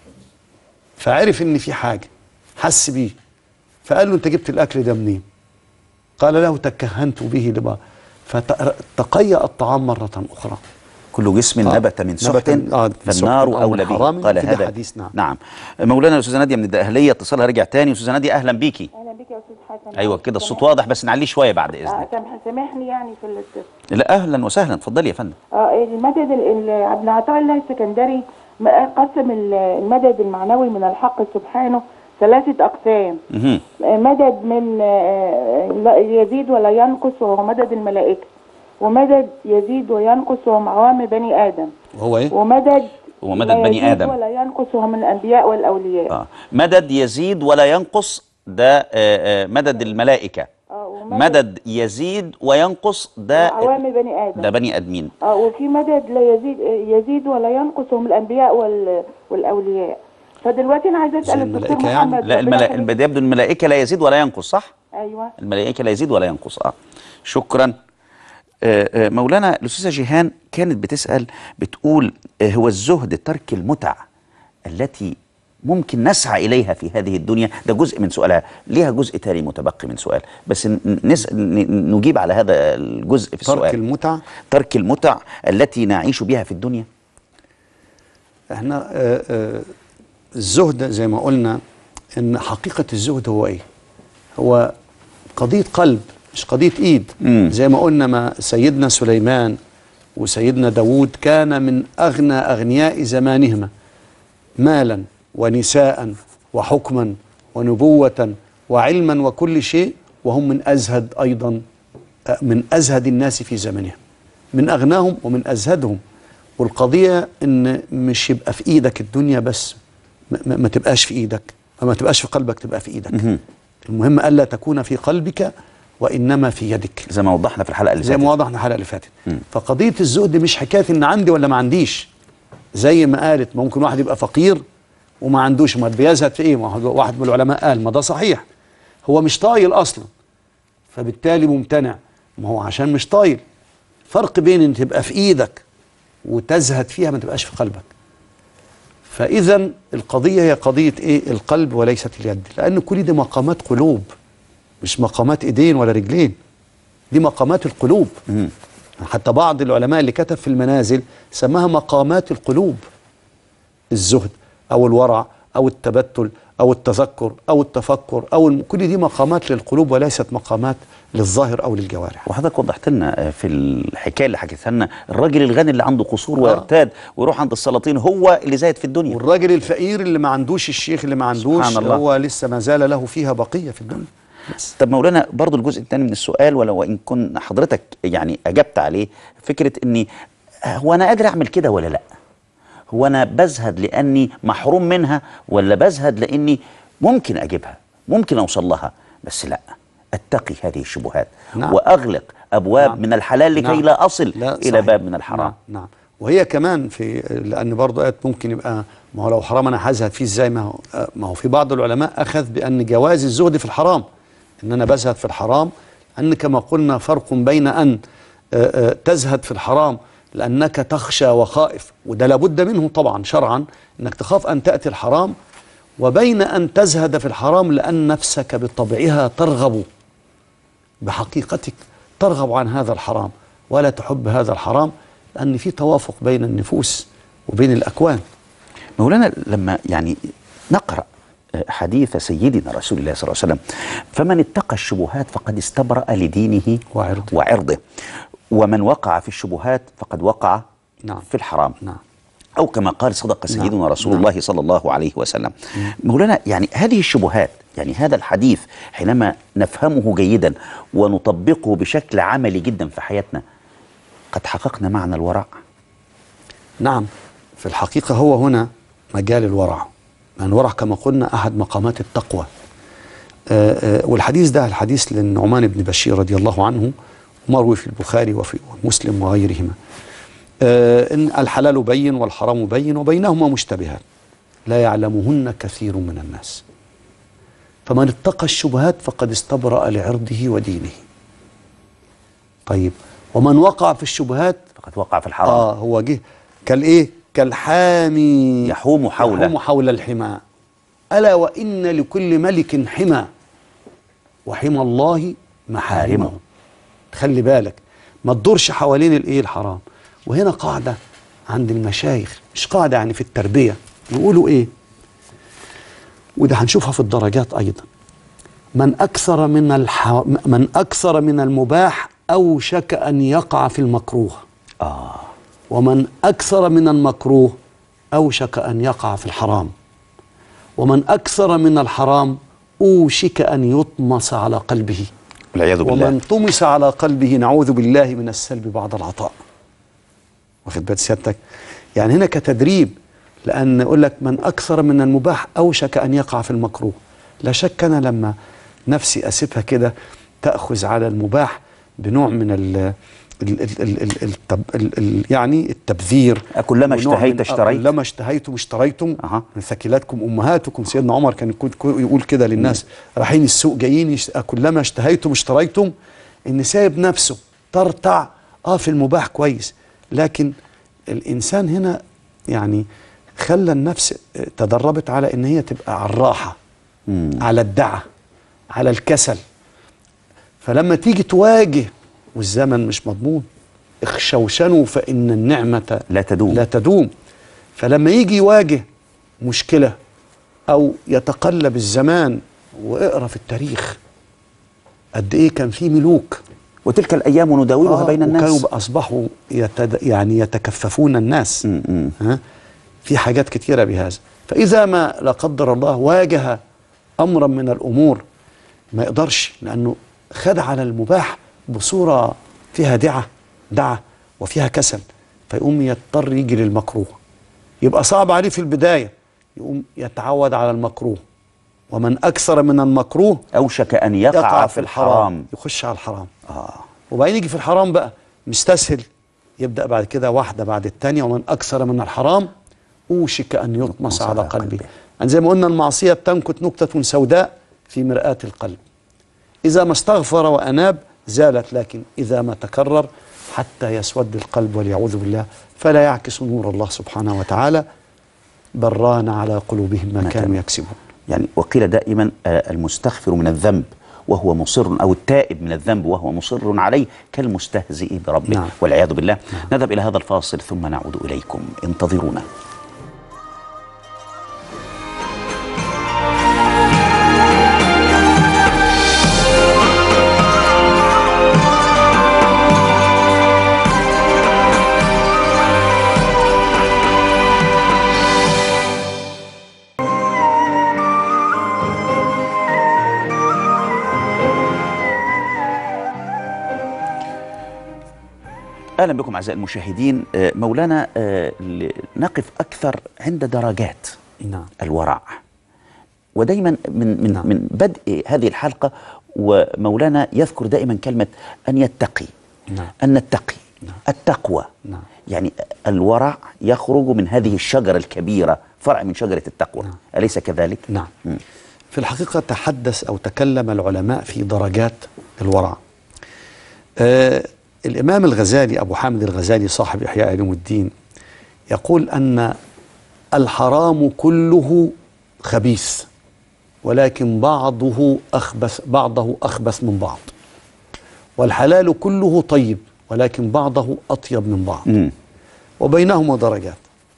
فعرف إن في حاجة، حس بيه، فقال له أنت جبت الأكل ده منين؟ قال له تكهنت به لما، فتقيأ الطعام مرة أخرى.
كل جسم آه. نبت من سحت
آه
فالنار أولى به. قال هذا
حديث. نعم.
نعم. مولانا الأستاذة نادية من الدقهلية، اتصالها رجع تاني. أستاذة نادية أهلا بيكي.
اهلا بك يا استاذ حسن.
أيوه كده الصوت واضح، بس نعليه شوية بعد إذنك.
آه سامحني يعني في الاتصال.
لا أهلا وسهلا، اتفضلي يا فندم.
اه المدد ابن عطاء الله السكندري قسم المدد المعنوي من الحق سبحانه ثلاثة أقسام. مدد من يزيد ولا ينقص وهو مدد الملائكة، ومدد يزيد وينقص وهو من عوام بني آدم،
وهو إيه؟
ومدد
هو مدد بني آدم
ولا ينقص وهو من الأنبياء والأولياء.
آه. مدد يزيد ولا ينقص ده آه آه مدد الملائكة. آه مدد يزيد وينقص ده
عوام بني آدم،
ده بني آدمين.
اه وفي مدد لا يزيد يزيد ولا ينقص وهم الأنبياء وال والأولياء. فدلوقتي أنا عايزة أسأل الدكتور محمد
يعني. لا الملائكة يبدو الملائكة لا يزيد ولا ينقص، صح؟
أيوه
الملائكة لا يزيد ولا ينقص. اه شكرا. آه مولانا الأستاذة جيهان كانت بتسأل بتقول آه هو الزهد ترك المتع التي ممكن نسعى إليها في هذه الدنيا، ده جزء من سؤالها، ليها جزء تاني متبقي من سؤال، بس نجيب على هذا الجزء في السؤال.
ترك المتع
ترك المتع التي نعيش بها في الدنيا.
احنا آه آه الزهد زي ما قلنا ان حقيقة الزهد هو ايه؟ هو قضية قلب مش قضية ايد. مم. زي ما قلنا ما سيدنا سليمان وسيدنا داود كان من اغنى اغنياء زمانهما مالا ونساء وحكما ونبوة وعلما وكل شيء، وهم من أزهد أيضا من أزهد الناس في زمنهم، من أغناهم ومن أزهدهم. والقضية إن مش يبقى في إيدك الدنيا بس، ما, ما تبقاش في إيدك، وما تبقاش في قلبك، تبقى في إيدك. مم. المهم ألا تكون في قلبك وإنما في يدك،
زي ما وضحنا في الحلقة اللي فاتت.
زي ما وضحنا الحلقة اللي فاتت. فقضية الزهد مش حكاية إن عندي ولا ما عنديش، زي ما قالت ممكن واحد يبقى فقير وما عندوش، ما بيزهد في ايه؟ واحد من العلماء قال ما ده صحيح، هو مش طايل اصلا فبالتالي ممتنع، ما هو عشان مش طايل. فرق بين ان تبقى في ايدك وتزهد فيها ما تبقاش في قلبك. فاذا القضيه هي قضيه ايه؟ القلب وليست اليد، لان كل دي مقامات قلوب، مش مقامات ايدين ولا رجلين، دي مقامات القلوب. م. حتى بعض العلماء اللي كتب في المنازل سماها مقامات القلوب، الزهد أو الورع أو التبتل أو التذكر أو التفكر أو كل دي مقامات للقلوب وليست مقامات للظاهر أو للجوارح.
وحضرتك وضحت لنا في الحكاية اللي حكيتها لنا الراجل الغني اللي عنده قصور ويرتاد ويروح عند السلاطين هو اللي زاهد في الدنيا،
والراجل الفقير اللي ما عندوش، الشيخ اللي ما عندوش هو لسه ما زال له فيها بقية في الدنيا.
طب مولانا برضو الجزء الثاني من السؤال، ولو ان كن حضرتك يعني اجبت عليه، فكره اني هو انا قادر اعمل كده ولا لا؟ هو انا بزهد لاني محروم منها، ولا بزهد لاني ممكن اجيبها، ممكن اوصل لها، بس لا اتقي هذه الشبهات. نعم. واغلق ابواب نعم. من الحلال لكي نعم. لا اصل لا الى باب من الحرام.
نعم. نعم. وهي كمان في، لان برضه آيات ممكن يبقى ما هو لو حرام انا هزهد فيه ازاي؟ ما هو ما هو في بعض العلماء اخذ بان جواز الزهد في الحرام، ان انا بزهد في الحرام، ان كما قلنا فرق بين ان تزهد في الحرام لانك تخشى وخائف، وده لابد منه طبعا شرعا، انك تخاف ان تاتي الحرام، وبين ان تزهد في الحرام لان نفسك بطبعها ترغب، بحقيقتك ترغب عن هذا الحرام ولا تحب هذا الحرام، لأن في توافق بين النفوس وبين الأكوان.
مولانا لما يعني نقرأ حديث سيدنا رسول الله صلى الله عليه وسلم، فمن اتقى الشبهات فقد استبرأ لدينه وعرضه, وعرضه ومن وقع في الشبهات فقد وقع نعم. في الحرام. نعم. أو كما قال صدق سيدنا نعم. رسول نعم. الله صلى الله عليه وسلم. نعم. مولانا يعني هذه الشبهات، يعني هذا الحديث حينما نفهمه جيدا ونطبقه بشكل عملي جدا في حياتنا، قد حققنا معنى الورع.
نعم، في الحقيقة هو هنا مجال الورع، لأن الورع كما قلنا أحد مقامات التقوى. آآ آآ والحديث ده الحديث للنعمان بن بشير رضي الله عنه، مروي في البخاري وفي مسلم وغيرهما، إن الحلال بين والحرام بين وبينهما مشتبهات لا يعلمهن كثير من الناس، فمن اتقى الشبهات فقد استبرأ لعرضه ودينه. طيب، ومن وقع في الشبهات
فقد وقع في الحرام.
اه هو جه كالايه؟ كالحامي
يحوم حوله
يحوم حول الحمى، الا وان لكل ملك حمى وحمى الله محارمه. خلي بالك ما تدورش حوالين الايه؟ الحرام. وهنا قاعده عند المشايخ، مش قاعده يعني في التربيه، يقولوا ايه؟ وده هنشوفها في الدرجات ايضا: من اكثر من الح... من اكثر من المباح اوشك ان يقع في المكروه. اه ومن اكثر من المكروه اوشك ان يقع في الحرام. ومن اكثر من الحرام اوشك ان يطمس على قلبه
والعياذ بالله.
ومن طمس على قلبه نعوذ بالله من السلب بعد العطاء. واخد بال سيادتك؟ يعني هنا كتدريب، لأن يقول لك من أكثر من المباح أوشك أن يقع في المكروه. لا شك أنا لما نفسي أسيبها كده تأخذ على المباح بنوع من ال ال ال ال ال ال ال ال يعني التبذير.
كلما اشتهيت اشتريت
كلما اشتهيتم اشتريتم أه. من ثكلاتكم أمهاتكم. سيدنا عمر كان يقول كده للناس رايحين السوق جايين، كلما اشتهيتم اشتريتم. إن سايب نفسه ترتع اه في المباح كويس، لكن الإنسان هنا يعني خلى النفس تدربت على ان هي تبقى على الراحه، مم. على الدعه، على الكسل. فلما تيجي تواجه والزمن مش مضمون، اخشوشنوا فان النعمه
لا تدوم
لا تدوم. فلما يجي يواجه مشكله او يتقلب الزمان، واقرا في التاريخ قد ايه كان في ملوك،
وتلك الايام نداولها
آه
بين الناس،
وكانوا اصبحوا يتد... يعني يتكففون الناس. م -م. ها؟ في حاجات كتيرة بهذا. فإذا ما لا قدر الله واجه أمرا من الأمور ما يقدرش، لأنه خد على المباح بصورة فيها دعة دعة وفيها كسل، فيقوم يضطر يجي للمكروه. يبقى صعب عليه في البداية، يقوم يتعود على المكروه. ومن أكثر من المكروه
أوشك أن يقع, يقع في الحرام. الحرام
يخش على الحرام.
آه.
وبعدين يجي في الحرام بقى مستسهل، يبدأ بعد كده واحدة بعد الثانية. ومن أكثر من الحرام أوشك أن يطمس على قلبه. يعني زي ما قلنا المعصية بتنكت نكتة سوداء في مرآة القلب، إذا ما استغفر وأناب زالت، لكن إذا ما تكرر حتى يسود القلب واليعوذ بالله، فلا يعكس نور الله سبحانه وتعالى، بران على قلوبهم ما كانوا يكسبون.
يعني وقيل دائما المستغفر من الذنب وهو مصر، أو التائب من الذنب وهو مصر عليه كالمستهزئ بربه. نعم. والعياذ بالله. نعم. نذهب إلى هذا الفاصل ثم نعود إليكم، انتظرونا. أهلا بكم أعزائي المشاهدين. آه، مولانا، آه، نقف أكثر عند درجات
نعم.
الورع، ودايما من من
نعم.
من بدء هذه الحلقة ومولانا يذكر دائما كلمة أن يتقي.
نعم.
أن نتقي.
نعم.
التقوى.
نعم.
يعني الورع يخرج من هذه الشجرة الكبيرة، فرع من شجرة التقوى.
نعم.
أليس كذلك؟
نعم. م. في الحقيقة تحدث أو تكلم العلماء في درجات الورع. آه الإمام الغزالي أبو حامد الغزالي صاحب إحياء علوم الدين يقول أن الحرام كله خبيث، ولكن بعضه أخبث بعضه أخبث من بعض، والحلال كله طيب ولكن بعضه أطيب من بعض، م. وبينهما درجات.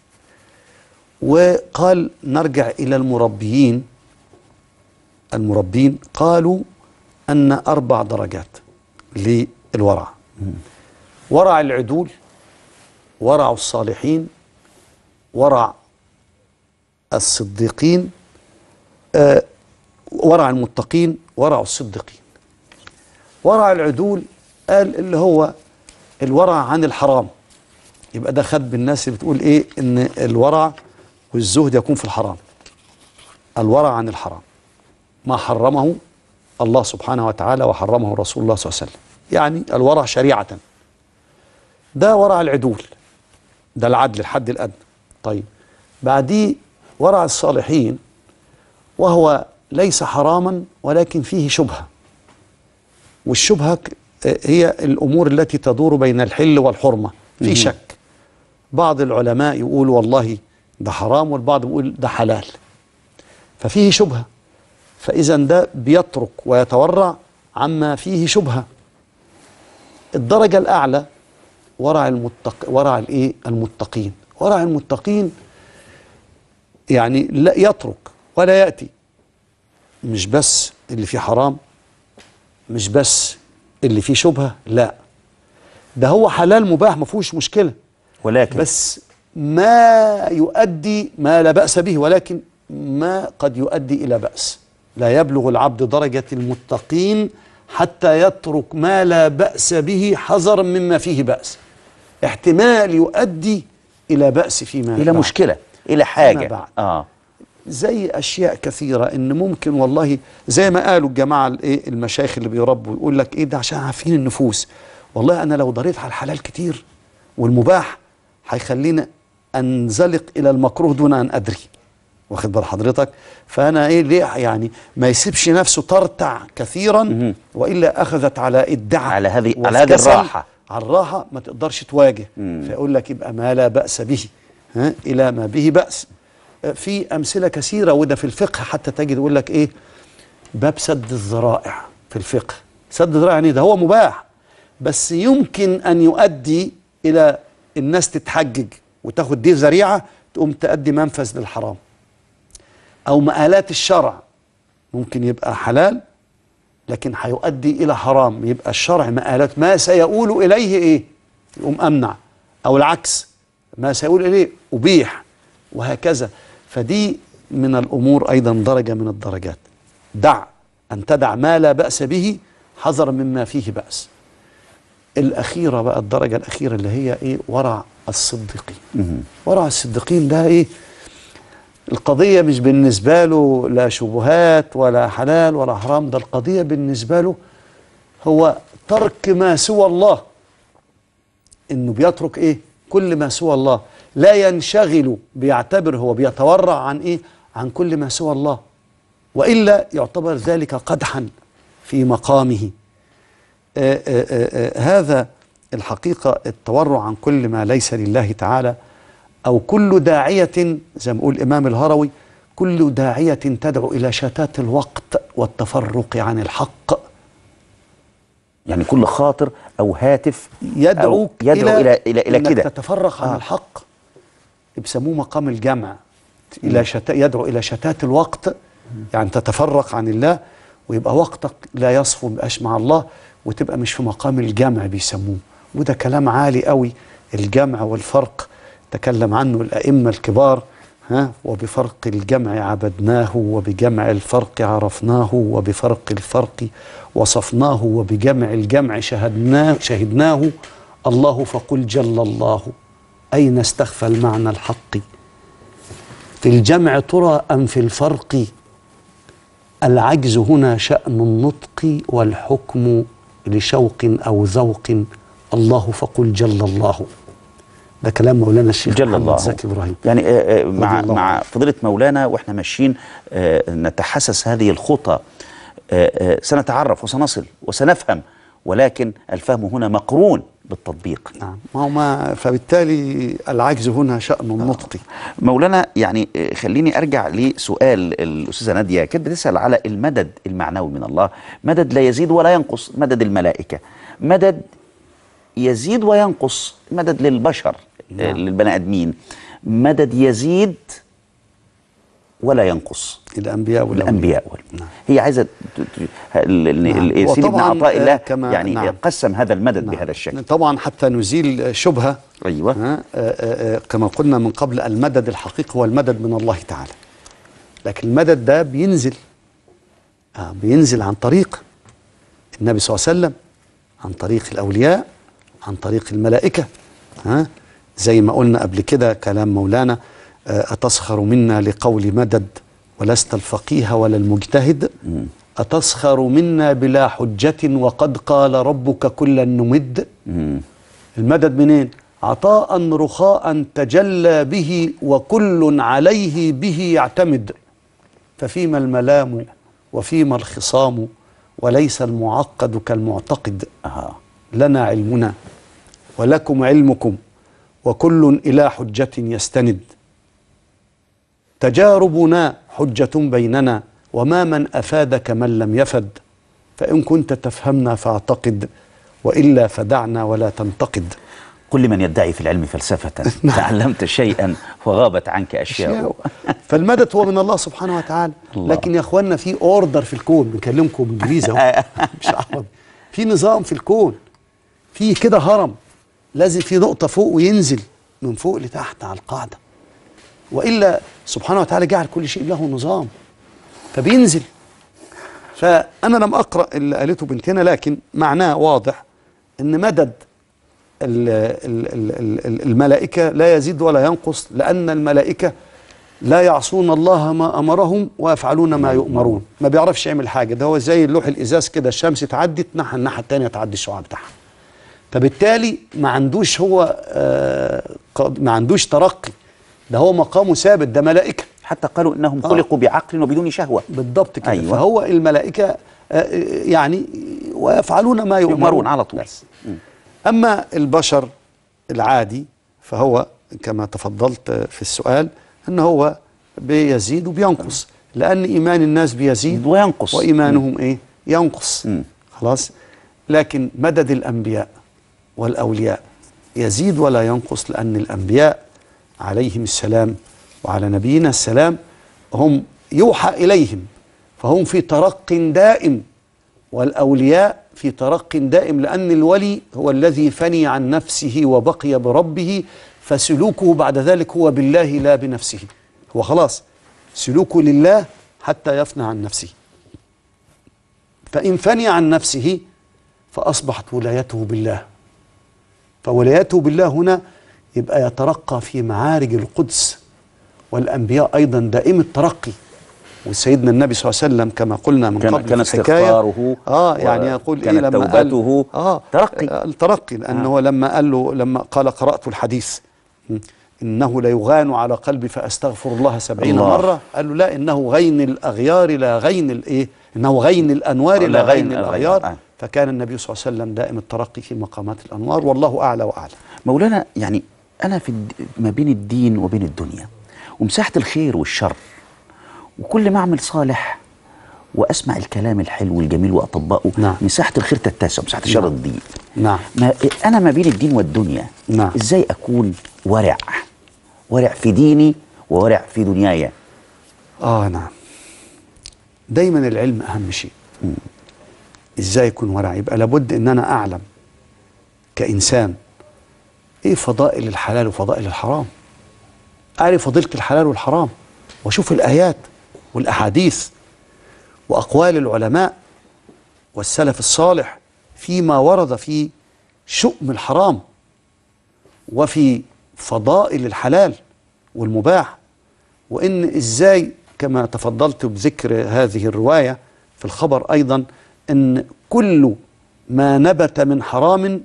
وقال نرجع إلى المربيين المربين قالوا أن أربع درجات للورع: ورع العدول، ورع الصالحين، ورع الصديقين، آه ورع المتقين، ورع الصديقين. ورع العدول قال اللي هو الورع عن الحرام، يبقى ده خد بالناس اللي بتقول ايه ان الورع والزهد يكون في الحرام. الورع عن الحرام، ما حرمه الله سبحانه وتعالى وحرمه رسول الله صلى الله عليه وسلم، يعني الورع شريعة. ده ورع العدول، ده العدل، الحد الأدنى. طيب بعديه ورع الصالحين، وهو ليس حراما ولكن فيه شبهة، والشبهة هي الأمور التي تدور بين الحل والحرمة، في شك. بعض العلماء يقول والله ده حرام، والبعض يقول ده حلال، ففيه شبهة، فإذا ده بيترك ويتورع عما فيه شبهة. الدرجة الأعلى ورع المتق ورع الايه المتقين. ورع المتقين يعني لا يترك ولا يأتي، مش بس اللي فيه حرام، مش بس اللي فيه شبهة، لا ده هو حلال مباح ما فيهوش مشكلة،
ولكن
بس ما يؤدي ما لا بأس به، ولكن ما قد يؤدي إلى بأس. لا يبلغ العبد درجة المتقين حتى يترك ما لا بأس به حذرا مما فيه بأس. احتمال يؤدي إلى بأس فيما
إلى
بعد.
مشكلة، إلى حاجة
بعد.
آه.
زي أشياء كثيرة إن ممكن والله زي ما قالوا الجماعة الايه المشايخ اللي بيربوا يقول لك إيه ده عشان عارفين النفوس. والله أنا لو ضريت على الحلال كتير والمباح هيخلينا أنزلق إلى المكروه دون أن أدري، واخد بال حضرتك؟ فأنا إيه ليه يعني ما يسيبش نفسه ترتع كثيرا، وإلا أخذت على إدعاء
على هذه على هذه الراحة،
على الراحة ما تقدرش تواجه، فيقول لك يبقى ما لا بأس به ها إلى ما به بأس. في أمثلة كثيرة، وده في الفقه حتى تجد يقول لك إيه باب سد الذرائع في الفقه. سد الذرائع يعني ده هو مباح بس يمكن أن يؤدي إلى الناس تتحجج وتاخد دي ذريعة تقوم تؤدي منفذ للحرام. أو مآلات الشرع ممكن يبقى حلال لكن هيؤدي إلى حرام، يبقى الشرع مآلات ما سيقول إليه إيه يقوم أمنع، أو العكس ما سيقول إليه أبيح، وهكذا. فدي من الأمور أيضا درجة من الدرجات. دع أن تدع ما لا بأس به حذرا مما فيه بأس. الأخيرة بقى الدرجة الأخيرة اللي هي إيه ورع الصديقين. ورع الصديقين ده إيه القضية مش بالنسبة له لا شبهات ولا حلال ولا حرام، ده القضية بالنسبة له هو ترك ما سوى الله، إنه بيترك إيه كل ما سوى الله، لا ينشغل، بيعتبر هو بيتورع عن إيه عن كل ما سوى الله، وإلا يعتبر ذلك قدحا في مقامه. آآ آآ هذا الحقيقة التورع عن كل ما ليس لله تعالى، أو كل داعية زي ما يقول الإمام الهروي كل داعية تدعو إلى شتات الوقت والتفرق عن الحق.
يعني كل خاطر أو هاتف
يدعوك
أو يدعو إلى إلى إلى
إنك
كده
تتفرق عن
آه.
الحق، بيسموه مقام الجمع. إلى شتا يدعو إلى شتات الوقت، يعني تتفرق عن الله ويبقى وقتك لا يصفو، مبقاش مع الله، وتبقى مش في مقام الجمع بيسموه. وده كلام عالي قوي، الجمع والفرق تكلم عنه الأئمة الكبار. ها وبفرق الجمع عبدناه، وبجمع الفرق عرفناه، وبفرق الفرق وصفناه، وبجمع الجمع شهدناه شهدناه الله فقل جل الله أين استخفى المعنى الحق في الجمع ترى أم في الفرق العجز هنا شأن النطق والحكم لشوق أو ذوق الله فقل جل الله. ده كلام مولانا الشيخ
جل الله
زكي إبراهيم.
يعني آه مع مع فضيلة مولانا واحنا ماشيين آه نتحسس هذه الخطى، آه آه سنتعرف وسنصل وسنفهم، ولكن الفهم هنا مقرون بالتطبيق.
نعم، ما هو ما فبالتالي العجز هنا شأن النطق.
مولانا يعني خليني ارجع لسؤال الاستاذه ناديه، كانت بتسال على المدد المعنوي من الله، مدد لا يزيد ولا ينقص، مدد الملائكه، مدد يزيد وينقص، مدد للبشر. نعم. للبني ادمين، مدد يزيد ولا ينقص،
الانبياء
والانبياء. نعم. هي عايزه نعم. سيدنا عطاء الله يعني نعم. قسم هذا المدد نعم. بهذا الشكل.
طبعا حتى نزيل شبهه.
ايوه.
آآ آآ كما قلنا من قبل، المدد الحقيقي هو المدد من الله تعالى، لكن المدد ده بينزل آه بينزل عن طريق النبي صلى الله عليه وسلم، عن طريق الاولياء، عن طريق الملائكه. ها زي ما قلنا قبل كده كلام مولانا: أتسخر منا لقول مدد ولست الفقيه ولا المجتهد، أتسخر منا بلا حجة وقد قال ربك كلا نمد. المدد منين؟ عطاء رخاء تجلى به وكل عليه به يعتمد، ففيما الملام وفيما الخصام وليس المعقد كالمعتقد. لنا علمنا ولكم علمكم وكل إلى حجة يستند، تجاربنا حجة بيننا وما من أفادك من لم يفد، فإن كنت تفهمنا فاعتقد وإلا فدعنا ولا تنتقد.
قل لمن يدعي في العلم فلسفة تعلمت شيئا وغابت عنك أشياء.
فالمدد هو من الله سبحانه وتعالى. الله. لكن يا أخوانا في أوردر في الكون، بنكلمكم إنجليزي أهو مش عربي، في نظام في الكون، في كده هرم لازم في نقطة فوق وينزل من فوق لتحت على القاعدة، وإلا سبحانه وتعالى جعل كل شيء له نظام فبينزل. فأنا لم أقرأ اللي قالته بنتنا، لكن معناه واضح إن مدد الملائكة لا يزيد ولا ينقص، لأن الملائكة لا يعصون الله ما أمرهم ويفعلون ما يؤمرون. ما بيعرفش يعمل حاجة، ده هو زي اللوح الإزاز كده، الشمس تعدي تنحى الناحية التانية تعدي الشعاع بتاعها. فبالتالي ما عندوش هو آه ما عندوش ترقي، ده هو مقامه ثابت، ده ملائكة.
حتى قالوا إنهم آه. خلقوا بعقل وبدون شهوة.
بالضبط كده. أيوة. فهو الملائكة آه يعني ويفعلون ما يؤمرون, يؤمرون
على طول.
أما البشر العادي فهو كما تفضلت في السؤال أنه هو بيزيد وبينقص، لأن إيمان الناس بيزيد
وينقص
وإيمانهم م. إيه ينقص. م. خلاص. لكن مدد الأنبياء والأولياء يزيد ولا ينقص، لأن الأنبياء عليهم السلام وعلى نبينا السلام هم يوحى إليهم، فهم في ترق دائم، والأولياء في ترق دائم، لأن الولي هو الذي فني عن نفسه وبقي بربه، فسلوكه بعد ذلك هو بالله لا بنفسه، هو خلاص سلوكه لله حتى يفنى عن نفسه. فإن فني عن نفسه فأصبحت ولايته بالله، فولايته بالله هنا يبقى يترقى في معارج القدس، والأنبياء أيضا دائم الترقي. وسيدنا النبي صلى الله عليه وسلم كما قلنا من
كان
قبل
كان استغفاره
اه يعني يقول
كانت
إيه لما
توبته
آه
ترقي
الترقي، لأنه آه. لما قال له لما قال قرأت الحديث إنه ليغان على قلبي فأستغفر الله سبعين الله. مرة، قال له لا، إنه غين الأغيار لا غين الإيه إنه غين الأنوار لا غين الأغيار. آه. فكان النبي صلى الله عليه وسلم دائم الترقي في مقامات الأنوار، والله أعلى وأعلى.
مولانا يعني أنا في ما بين الدين وبين الدنيا ومساحة الخير والشر، وكل ما أعمل صالح وأسمع الكلام الحلو والجميل وأطبقه،
نعم.
مساحة الخير تتسع، مساحة الشر
نعم.
تضيق.
نعم.
ما أنا ما بين الدين والدنيا،
نعم.
إزاي أكون ورع ورع في ديني وورع في دنياي؟
آه نعم، دايما العلم أهم شيء. م. إزاي يكون ورع؟ يبقى لابد إن أنا أعلم كإنسان إيه فضائل الحلال وفضائل الحرام، أعرف فضيلة الحلال والحرام، وأشوف الآيات والأحاديث وأقوال العلماء والسلف الصالح فيما ورد في شؤم الحرام وفي فضائل الحلال والمباح، وإن إزاي كما تفضلت بذكر هذه الرواية في الخبر أيضا أن كل ما نبت من حرام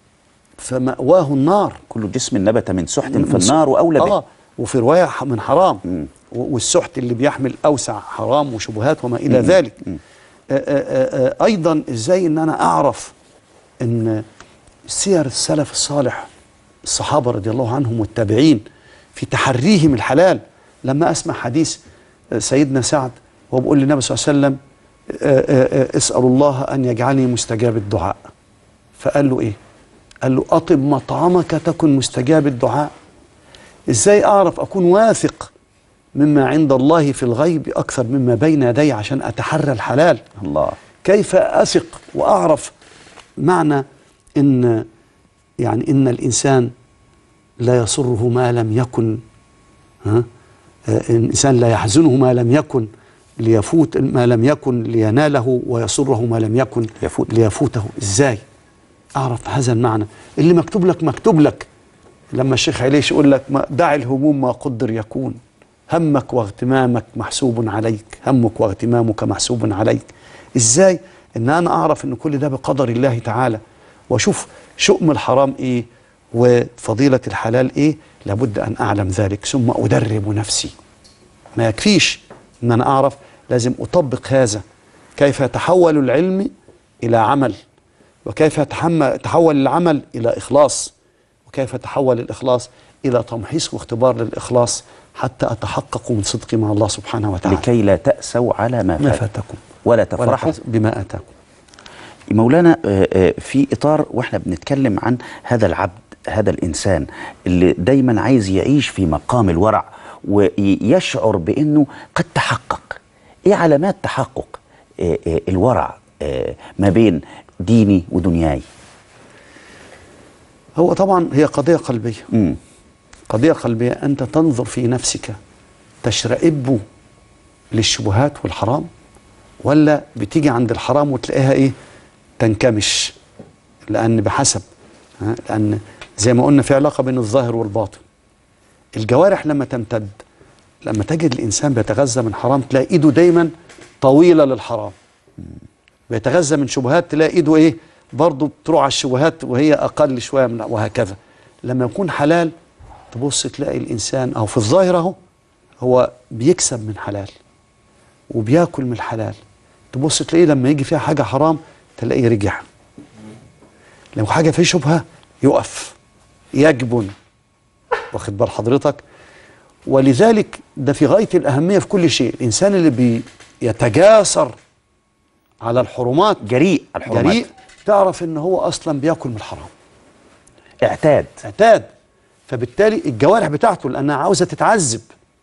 فمأواه النار.
كل جسم نبت من سحت فالنار أولى به.
آه وفي رواية من حرام م. والسحت اللي بيحمل أوسع حرام وشبهات وما إلى م. ذلك. م. آآ آآ أيضا إزاي أن أنا أعرف أن سير السلف الصالح الصحابة رضي الله عنهم والتابعين في تحريهم الحلال. لما أسمع حديث سيدنا سعد وهو بيقول للنبي صلى الله عليه وسلم اسأل الله أن يجعلني مستجاب الدعاء، فقال له إيه؟ قال له أطب مطعمك تكن مستجاب الدعاء. إزاي أعرف أكون واثق مما عند الله في الغيب أكثر مما بين يدي عشان أتحرى الحلال؟
الله.
كيف أثق وأعرف معنى إن يعني إن الإنسان لا يسره ما لم يكن، ها؟ الإنسان لا يحزنه ما لم يكن ليفوت ما لم يكن ليناله، ويسره ما لم يكن
يفوت.
ليفوته. إزاي أعرف هذا المعنى اللي مكتوب لك؟ مكتوب لك لما الشيخ عليش يقول لك دع الهموم ما قدر يكون، همك واغتمامك محسوب عليك، همك واغتمامك محسوب عليك. إزاي إن أنا أعرف إن كل ده بقدر الله تعالى، وأشوف شؤم الحرام إيه وفضيلة الحلال إيه؟ لابد أن أعلم ذلك ثم أدرب نفسي. ما يكفيش أن أنا أعرف، لازم أطبق هذا. كيف يتحول العلم إلى عمل، وكيف يتحول العمل إلى إخلاص، وكيف يتحول الإخلاص إلى تمحيص واختبار للإخلاص حتى أتحقق من صدقي مع الله سبحانه وتعالى.
لكي لا تأسوا على ما,
ما فاتكم
ولا تفرحوا
بما آتاكم.
مولانا في إطار وإحنا بنتكلم عن هذا العبد، هذا الإنسان اللي دايما عايز يعيش في مقام الورع ويشعر بأنه قد تحقق، إيه علامات تحقق الورع ما بين ديني ودنياي؟
هو طبعا هي قضية قلبية.
م.
قضية قلبية. أنت تنظر في نفسك تشرئب للشبهات والحرام، ولا بتيجي عند الحرام وتلاقيها إيه؟ تنكمش. لأن بحسب ها؟ لأن زي ما قلنا في علاقة بين الظاهر والباطن. الجوارح لما تمتد، لما تجد الإنسان بيتغذى من حرام تلاقي إيده دايما طويلة للحرام. بيتغذى من شبهات تلاقي إيده إيه؟ برضه بتروح على الشبهات وهي أقل شوية من، وهكذا. لما يكون حلال تبص تلاقي الإنسان أو في الظاهر أهو هو بيكسب من حلال وبياكل من الحلال. تبص تلاقيه لما يجي فيها حاجة حرام تلاقيه رجع. لو حاجة فيه شبهة يقف يجبن. واخد بال حضرتك؟ ولذلك ده في غاية الأهمية في كل شيء. الإنسان اللي بيتجاسر على الحرمات
جريء الحرمات
جريء تعرف إن هو أصلا بياكل من الحرام.
اعتاد
اعتاد. فبالتالي الجوارح بتاعته لأنها عاوزة تتعذب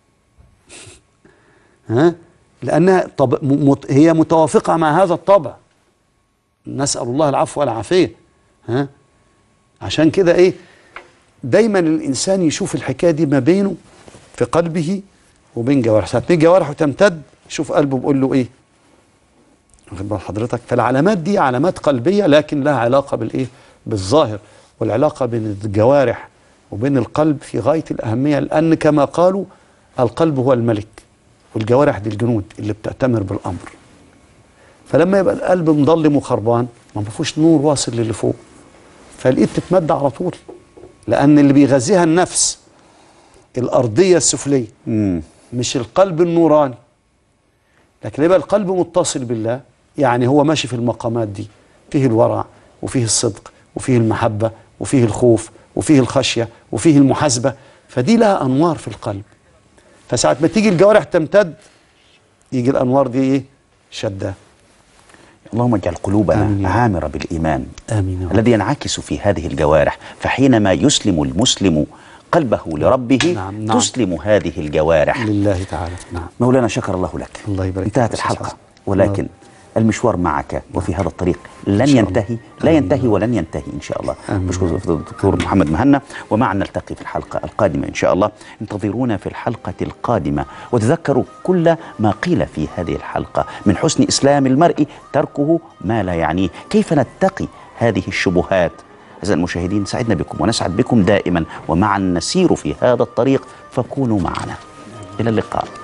ها؟ لأنها طب مت هي متوافقة مع هذا الطبع. نسأل الله العفو والعافية. ها؟ عشان كده إيه؟ دايما الإنسان يشوف الحكاية دي ما بينه في قلبه وبين جوارحه. ساعة ما جوارحه تمتد شوف قلبه بيقول له إيه؟ واخد بال حضرتك؟ فالعلامات دي علامات قلبية لكن لها علاقة بالإيه؟ بالظاهر. والعلاقة بين الجوارح وبين القلب في غاية الأهمية، لأن كما قالوا القلب هو الملك والجوارح دي الجنود اللي بتأتمر بالأمر. فلما يبقى القلب مظلم وخربان ما فيهوش نور واصل للي فوق، فالإيد تتمد على طول، لأن اللي بيغذيها النفس الأرضية السفلية
مم.
مش القلب النوراني. لكن يبقى القلب متصل بالله، يعني هو ماشي في المقامات دي، فيه الورع وفيه الصدق وفيه المحبة وفيه الخوف وفيه الخشية وفيه المحاسبة، فدي لها أنوار في القلب. فساعة ما تيجي الجوارح تمتد يجي الأنوار دي إيه؟ شدة.
اللهم اجعل قلوبنا
آمين.
عامرة بالإيمان
آمين.
الذي ينعكس في هذه الجوارح، فحينما يسلم المسلم قلبه لربه
نعم. نعم.
تسلم هذه الجوارح
لله تعالى. نعم.
مولانا شكر الله لك.
الله يبارك.
انتهت الحلقة، ولكن المشوار معك وفي هذا الطريق لن ينتهي، لا ينتهي ولن ينتهي إن شاء الله. بشكر الدكتور محمد مهنا، ومعنا نلتقي في الحلقة القادمة إن شاء الله. انتظرونا في الحلقة القادمة، وتذكروا كل ما قيل في هذه الحلقة. من حسن إسلام المرء تركه ما لا يعنيه. كيف نتقي هذه الشبهات أعزائي المشاهدين، سعدنا بكم ونسعد بكم دائما، ومعا نسير في هذا الطريق، فكونوا معنا. إلى اللقاء.